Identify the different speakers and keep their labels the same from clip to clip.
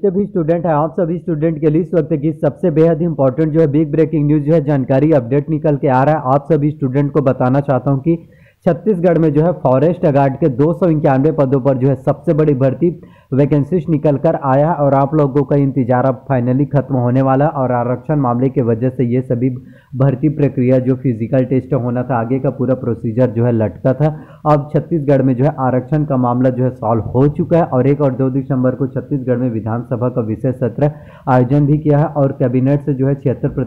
Speaker 1: जितने भी स्टूडेंट हैं आप सभी स्टूडेंट के लिए इस वक्त की सबसे बेहद इंपॉर्टेंट जो है बिग ब्रेकिंग न्यूज़ जो है जानकारी अपडेट निकल के आ रहा है। आप सभी स्टूडेंट को बताना चाहता हूं कि छत्तीसगढ़ में जो है फॉरेस्ट गार्ड के 291 पदों पर जो है सबसे बड़ी भर्ती वैकेंसीज निकल कर आया है और आप लोगों का इंतजार अब फाइनली खत्म होने वाला है। और आरक्षण मामले की वजह से ये सभी भर्ती प्रक्रिया जो फिजिकल टेस्ट होना था, आगे का पूरा प्रोसीजर जो है लटका था। अब छत्तीसगढ़ में जो है आरक्षण का मामला जो है सॉल्व हो चुका है और 1 और 2 दिसंबर को छत्तीसगढ़ में विधानसभा का विशेष सत्र आयोजन भी किया है और कैबिनेट से जो है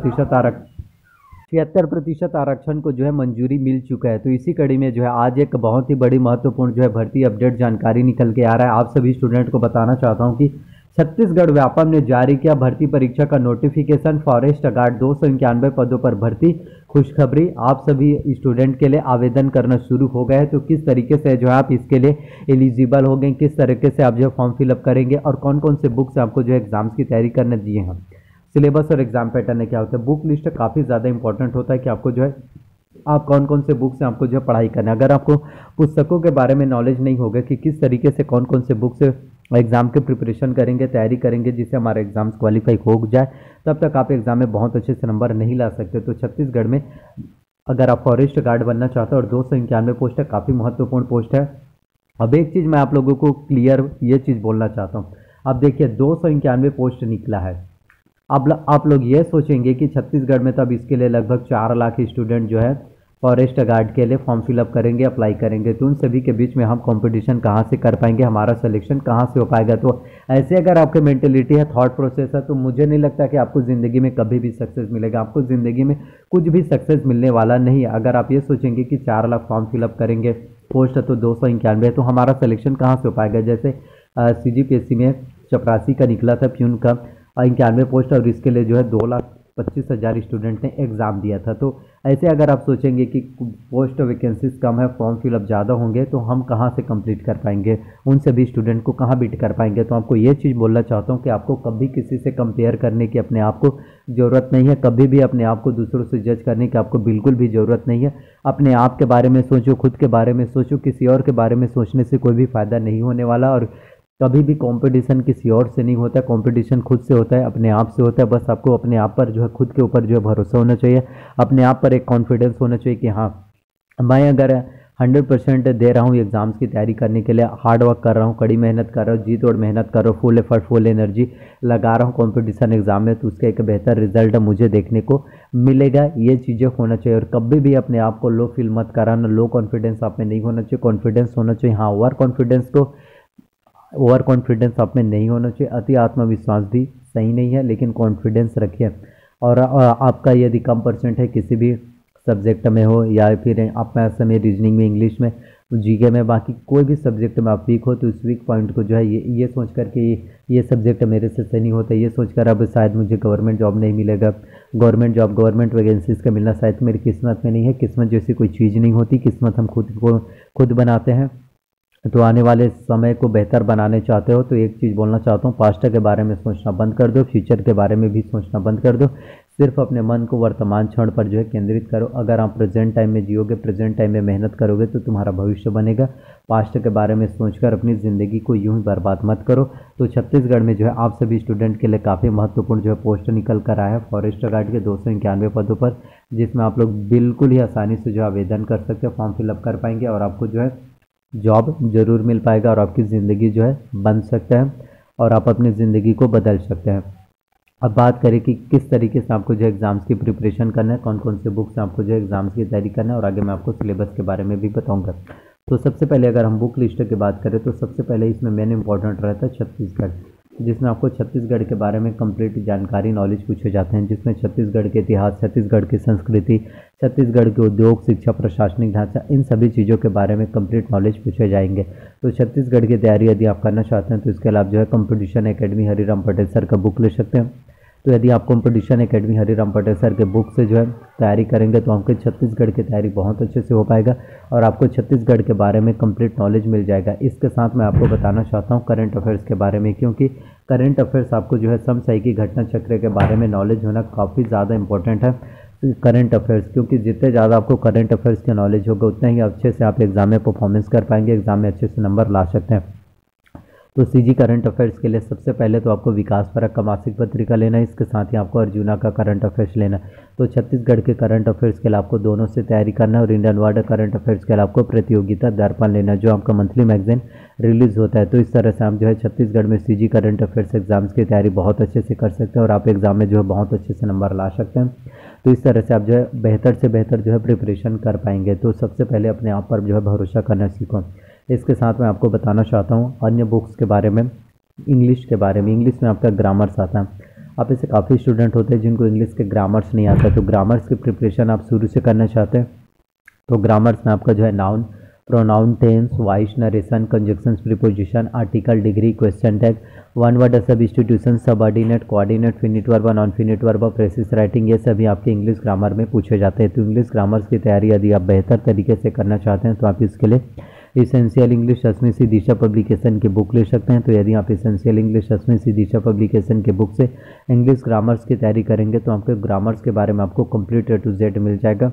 Speaker 1: 76% आरक्षण को जो है मंजूरी मिल चुका है। तो इसी कड़ी में जो है आज एक बहुत ही बड़ी महत्वपूर्ण जो है भर्ती अपडेट जानकारी निकल के आ रहा है। आप सभी स्टूडेंट को बताना चाहता हूं कि छत्तीसगढ़ व्यापम ने जारी किया भर्ती परीक्षा का नोटिफिकेशन। फॉरेस्ट गार्ड 291 पदों पर भर्ती। खुशखबरी, आप सभी स्टूडेंट के लिए आवेदन करना शुरू हो गए हैं। तो किस तरीके से जो है आप इसके लिए एलिजिबल हो गए, किस तरीके से आप जो है फॉर्म फिलअप करेंगे और कौन कौन से बुक्स आपको जो है एग्जाम्स की तैयारी करने दिए हैं। सिलेबस और एग्जाम पैटर्न है क्या होता है। बुक लिस्ट काफ़ी ज़्यादा इंपॉर्टेंट होता है कि आपको जो है आप कौन कौन से बुक से आपको जो है पढ़ाई करना है। अगर आपको पुस्तकों के बारे में नॉलेज नहीं होगा कि किस तरीके से कौन कौन से बुक से एग्ज़ाम के प्रिपरेशन करेंगे, तैयारी करेंगे जिससे हमारे एग्जाम्स क्वालिफाई हो जाए, तब तक आप एग्ज़ाम में बहुत अच्छे से नंबर नहीं ला सकते। तो छत्तीसगढ़ में अगर आप फॉरेस्ट गार्ड बनना चाहते हो और 291 पोस्ट है, काफ़ी महत्वपूर्ण पोस्ट है। अब एक चीज़ मैं आप लोगों को क्लियर ये चीज़ बोलना चाहता हूँ। अब देखिए 291 पोस्ट निकला है। अब आप लोग ये सोचेंगे कि छत्तीसगढ़ में तब इसके लिए लगभग 4 लाख स्टूडेंट जो है फॉरेस्ट गार्ड के लिए फॉर्म फिलअप करेंगे, अप्लाई करेंगे। तो उन सभी के बीच में हम कंपटीशन कहाँ से कर पाएंगे, हमारा सिलेक्शन कहाँ से हो पाएगा। तो ऐसे अगर आपकी मेंटेलिटी है, थॉट प्रोसेस है, तो मुझे नहीं लगता कि आपको ज़िंदगी में कभी भी सक्सेस मिलेगा। आपको ज़िंदगी में कुछ भी सक्सेस मिलने वाला नहीं है। अगर आप ये सोचेंगे कि 4 लाख फॉर्म फिलअप करेंगे, पोस्ट है तो 291 है, तो हमारा सिलेक्शन कहाँ से हो पाएगा। जैसे CGPSC में चपरासी का निकला था, प्यून का 91 पोस्ट और इसके लिए जो है 2,25,000 स्टूडेंट ने एग्ज़ाम दिया था। तो ऐसे अगर आप सोचेंगे कि पोस्ट वैकेंसीज कम है, फॉर्म फिलअप ज़्यादा होंगे, तो हम कहाँ से कंप्लीट कर पाएंगे, उन सभी स्टूडेंट को कहाँ बीट कर पाएंगे। तो आपको ये चीज़ बोलना चाहता हूँ कि आपको कभी किसी से कंपेयर करने की अपने आप को ज़रूरत नहीं है। कभी भी अपने आप को दूसरों से जज करने की आपको बिल्कुल भी ज़रूरत नहीं है। अपने आप के बारे में सोचो, खुद के बारे में सोचो। किसी और के बारे में सोचने से कोई भी फ़ायदा नहीं होने वाला और कभी भी कंपटीशन किसी और से नहीं होता है। कंपटीशन खुद से होता है, अपने आप से होता है। बस आपको अपने आप पर जो है खुद के ऊपर जो है भरोसा होना चाहिए, अपने आप पर एक कॉन्फिडेंस होना चाहिए कि हाँ मैं अगर 100% दे रहा हूँ एग्ज़ाम्स की तैयारी करने के लिए, हार्ड वर्क कर रहा हूँ, कड़ी मेहनत कर रहा हूँ, जी तोड़ मेहनत कर रहा हूँ, फुल एफर्ट फुल एनर्जी लगा रहा हूँ कंपटीशन एग्ज़ाम में, तो उसका एक बेहतर रिजल्ट मुझे देखने को मिलेगा। ये चीज़ें होना चाहिए और कभी भी अपने आप को लो फील मत कराना। लो कॉन्फिडेंस आप में नहीं होना चाहिए, कॉन्फिडेंस होना चाहिए। हाँ, ओवर कॉन्फिडेंस आप में नहीं होना चाहिए। अति आत्मविश्वास भी सही नहीं है, लेकिन कॉन्फिडेंस रखिए। और आपका यदि कम परसेंट है किसी भी सब्जेक्ट में हो या फिर आप में रीजनिंग में, इंग्लिश में, जीके में, बाकी कोई भी सब्जेक्ट में आप वीक हो, तो इस वीक पॉइंट को जो है ये सोच कर कि ये सब्जेक्ट मेरे से सही नहीं होता, ये सोचकर अब शायद मुझे गवर्नमेंट जॉब नहीं मिलेगा, गवर्नमेंट वैकेंसीज का मिलना शायद मेरी किस्मत में नहीं है। किस्मत जैसी कोई चीज़ नहीं होती, किस्मत हम खुद बनाते हैं। तो आने वाले समय को बेहतर बनाने चाहते हो तो एक चीज़ बोलना चाहता हूँ, पास्ट के बारे में सोचना बंद कर दो, फ्यूचर के बारे में भी सोचना बंद कर दो। सिर्फ अपने मन को वर्तमान क्षण पर जो है केंद्रित करो। अगर आप प्रेजेंट टाइम में जियोगे, प्रेजेंट टाइम में मेहनत करोगे, तो तुम्हारा भविष्य बनेगा। पास्ट के बारे में सोचकर अपनी ज़िंदगी को यूं ही बर्बाद मत करो। तो छत्तीसगढ़ में जो है आप सभी स्टूडेंट के लिए काफ़ी महत्वपूर्ण जो है पोस्ट निकल कर आया है फॉरेस्ट गार्ड के 291 पदों पर, जिसमें आप लोग बिल्कुल ही आसानी से जो आवेदन कर सकते हो, फॉर्म फिलअप कर पाएंगे और आपको जो है जॉब ज़रूर मिल पाएगा और आपकी ज़िंदगी जो है बन सकता है और आप अपनी ज़िंदगी को बदल सकते हैं। अब बात करें कि किस तरीके से आपको जो एग्ज़ाम्स की प्रिपरेशन करना है, कौन कौन से बुक्स आपको जो एग्ज़ाम्स की तैयारी करना है, और आगे मैं आपको सिलेबस के बारे में भी बताऊंगा। तो सबसे पहले अगर हम बुक लिस्ट की बात करें तो सबसे पहले इसमें मेन इंपॉर्टेंट रहता है छत्तीसगढ़, जिसमें आपको छत्तीसगढ़ के बारे में कंप्लीट जानकारी नॉलेज पूछे जाते हैं, जिसमें छत्तीसगढ़ के इतिहास, छत्तीसगढ़ की संस्कृति, छत्तीसगढ़ के उद्योग, शिक्षा, प्रशासनिक ढांचा, इन सभी चीज़ों के बारे में कंप्लीट नॉलेज पूछे जाएंगे। तो छत्तीसगढ़ की तैयारी यदि आप करना चाहते हैं तो इसके अलावा जो है competition academy Hariram Patel sir का बुक ले सकते हैं। तो यदि आप competition academy Hariram Patel sir के बुक से जो है तैयारी करेंगे तो आपके छत्तीसगढ़ की तैयारी बहुत अच्छे से हो पाएगा और आपको छत्तीसगढ़ के बारे में कंप्लीट नॉलेज मिल जाएगा। इसके साथ मैं आपको बताना चाहता हूँ करंट अफेयर्स के बारे में, क्योंकि करंट अफेयर्स आपको जो है समसामयिक की घटना चक्र के बारे में नॉलेज होना काफ़ी ज़्यादा इंपॉर्टेंट है। करंट अफेयर्स, क्योंकि जितने ज़्यादा आपको करंट अफेयर्स की नॉलेज होगा उतना ही अच्छे से आप एग्ज़ाम में परफॉर्मेंस कर पाएंगे, एग्ज़ाम में अच्छे से नंबर ला सकते हैं। तो सीजी करंट अफेयर्स के लिए सबसे पहले तो आपको विकास परक का मासिक पत्रिका लेना है, इसके साथ ही आपको अर्जुना का करंट अफेयर्स लेना है। तो छत्तीसगढ़ के करंट अफेयर्स के लिए आपको दोनों से तैयारी करना है, और इंडियन वर्ल्ड करंट अफेयर्स के लिए आपको प्रतियोगिता दर्पण लेना है, जो आपका मंथली मैगजीन रिलीज होता है। तो इस तरह से आप जो है छत्तीसगढ़ में सीजी करंट अफेयर्स एग्जाम्स की तैयारी बहुत अच्छे से कर सकते हैं, और आप एग्जाम में जो है बहुत अच्छे से नंबर ला सकते हैं। तो इस तरह से आप जो है बेहतर से बेहतर जो है प्रिपरेशन कर पाएंगे। तो सबसे पहले अपने आप पर जो है भरोसा करना सीखो। इसके साथ मैं आपको बताना चाहता हूँ अन्य बुक्स के बारे में, इंग्लिश के बारे में। इंग्लिश में आपका ग्रामर्स आता है। आप ऐसे काफ़ी स्टूडेंट होते हैं जिनको इंग्लिश के ग्रामर्स नहीं आता, तो ग्रामर्स की प्रिपरेशन आप शुरू से करना चाहते हैं तो ग्रामर्स में आपका जो है noun, pronoun, tense, voice, narration, conjunctions, preposition, article, degree, question tag, one word, substitution, subordinate, coordinate, finite verb, non finite verb, precis writing, ये सभी आपके इंग्लिश ग्रामर में पूछे जाते हैं। तो इंग्लिश ग्रामर्स की तैयारी यदि आप बेहतर तरीके से करना चाहते हैं तो आप इसके लिए इसेंशियल इंग्लिश 10वीं सी दिशा पब्लिकेशन की बुक ले सकते हैं। तो यदि आप इसेंशियल इंग्लिश 10वीं सी दिशा पब्लिकेशन के बुक से इंग्लिश ग्रामर्स की तैयारी करेंगे तो आपके ग्रामर्स के बारे में आपको कंप्लीट A to Z मिल जाएगा।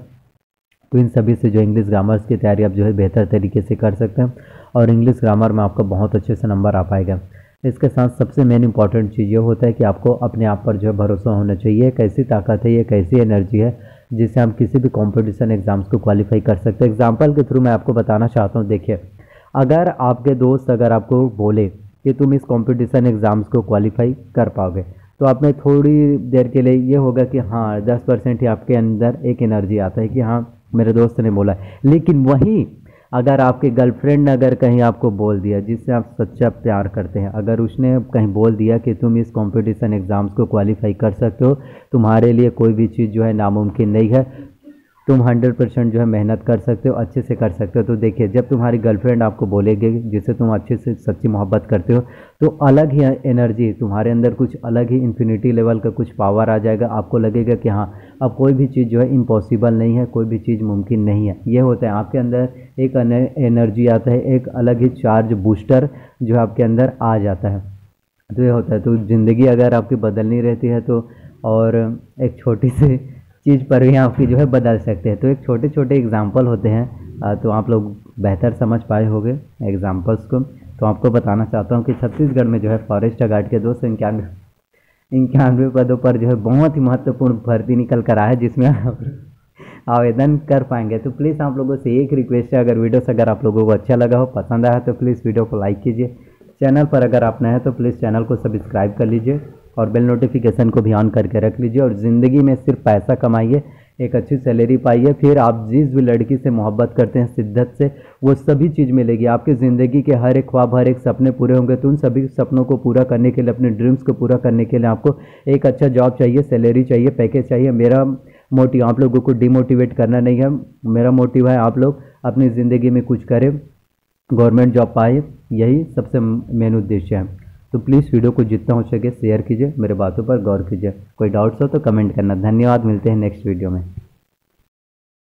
Speaker 1: तो इन सभी से जो इंग्लिश ग्रामर्स की तैयारी आप जो है बेहतर तरीके से कर सकते हैं, और इंग्लिश ग्रामर में आपका बहुत अच्छे से नंबर आ पाएगा। इसके साथ सबसे मेन इंपॉर्टेंट चीज़ ये होता है कि आपको अपने आप पर जो है भरोसा होना चाहिए। एक ऐसी ताकत है, ये एक ऐसी एनर्जी है जिससे आप किसी भी कंपटीशन एग्जाम्स को क्वालिफाई कर सकते हैं। एग्जाम्पल के थ्रू मैं आपको बताना चाहता हूँ। देखिए, अगर आपके दोस्त अगर आपको बोले कि तुम इस कंपटीशन एग्ज़ाम्स को क्वालिफाई कर पाओगे, तो आप में थोड़ी देर के लिए ये होगा कि हाँ 10% ही आपके अंदर एक एनर्जी आता है कि हाँ मेरे दोस्त ने बोला। लेकिन वहीं अगर आपके गर्लफ्रेंड ने अगर कहीं आपको बोल दिया, जिससे आप सच्चा प्यार करते हैं, अगर उसने कहीं बोल दिया कि तुम इस कंपटीशन एग्ज़ाम्स को क्वालिफाई कर सकते हो, तुम्हारे लिए कोई भी चीज़ जो है नामुमकिन नहीं है, तुम 100% जो है मेहनत कर सकते हो, अच्छे से कर सकते हो। तो देखिए, जब तुम्हारी गर्लफ्रेंड आपको बोलेगी जिससे तुम अच्छे से सच्ची मोहब्बत करते हो, तो अलग ही एनर्जी तुम्हारे अंदर, कुछ अलग ही इन्फिनिटी लेवल का कुछ पावर आ जाएगा। आपको लगेगा कि हाँ अब कोई भी चीज़ जो है इम्पॉसिबल नहीं है, कोई भी चीज़ मुमकिन नहीं है। ये होता है आपके अंदर एक एनर्जी आता है, एक अलग ही चार्ज बूस्टर जो आपके अंदर आ जाता है। तो ये होता है। तो ज़िंदगी अगर आपकी बदलनी रहती है तो, और एक छोटी सी चीज़ पर भी आपकी जो है बदल सकते हैं। तो एक छोटे छोटे एग्जाम्पल होते हैं, तो आप लोग बेहतर समझ पाए होंगे एग्जाम्पल्स को। तो आपको बताना चाहता हूँ कि छत्तीसगढ़ में जो है फॉरेस्ट गार्ड के 291 पदों पर जो है बहुत ही महत्वपूर्ण भर्ती निकल कर आया है, जिसमें आप आवेदन कर पाएंगे। तो प्लीज़ आप लोगों से एक रिक्वेस्ट है, अगर वीडियोस अगर आप लोगों को अच्छा लगा हो, पसंद आया तो प्लीज़ वीडियो को लाइक कीजिए। चैनल पर अगर आप नए हैं तो प्लीज़ चैनल को सब्सक्राइब कर लीजिए, और बेल नोटिफिकेशन को भी ऑन करके रख लीजिए। और ज़िंदगी में सिर्फ पैसा कमाइए, एक अच्छी सैलरी पाइए, फिर आप जिस भी लड़की से मोहब्बत करते हैं शिद्दत से, वो सभी चीज़ मिलेगी। आपकी ज़िंदगी के हर एक ख्वाब, हर एक सपने पूरे होंगे। तो उन सभी सपनों को पूरा करने के लिए, अपने ड्रीम्स को पूरा करने के लिए आपको एक अच्छा जॉब चाहिए, सैलरी चाहिए, पैकेज चाहिए। मेरा मोटिव आप लोगों को डिमोटिवेट करना नहीं है, मेरा मोटिव है आप लोग अपनी ज़िंदगी में कुछ करें, गवर्नमेंट जॉब पाए, यही सबसे मेन उद्देश्य है। तो प्लीज़ वीडियो को जितना हो सके शेयर कीजिए, मेरे बातों पर गौर कीजिए। कोई डाउट्स हो तो कमेंट करना। धन्यवाद, मिलते हैं नेक्स्ट वीडियो में।